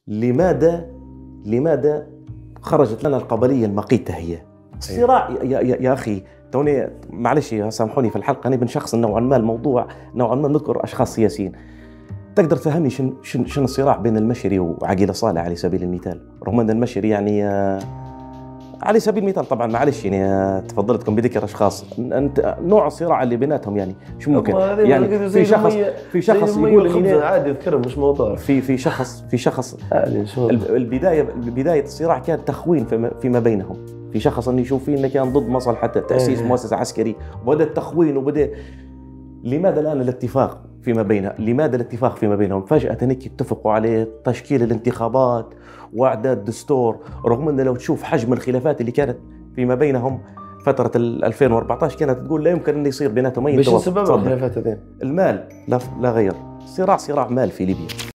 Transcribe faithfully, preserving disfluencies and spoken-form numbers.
لماذا لماذا خرجت لنا القبلية المقيتة هي؟ الصراع يا, يا, يا أخي توني معلش سامحوني في الحلقة أنا بنشخص نوعا ما الموضوع نوعا ما نذكر أشخاص سياسيين. تقدر تفهمني شن شن شن الصراع بين المشري وعقيلة صالح على سبيل المثال؟ رغم أن المشري يعني على سبيل المثال طبعا معلش يعني تفضلتكم بذكر اشخاص انت نوع الصراع اللي بيناتهم يعني شو ممكن يعني في شخص في شخص يقول اني عادي اذكرها مش موضوع في في شخص في شخص البدايه بدايه الصراع كان تخوين فيما بينهم. في شخص انه يشوف فيه انه كان ضد مصلحه تاسيس مؤسسه عسكري وبدا التخوين وبدا. لماذا الان الاتفاق فيما بينهم؟ لماذا الاتفاق فيما بينهم؟ فجاه هيك اتفقوا على تشكيل الانتخابات واعداد دستور، رغم ان لو تشوف حجم الخلافات اللي كانت فيما بينهم فتره ألفين وأربعة عشر كانت تقول لا يمكن ان يصير بيناتهم اي توافق. ايش سبب الخلافات هذين؟ المال لا لا غير. صراع صراع مال في ليبيا.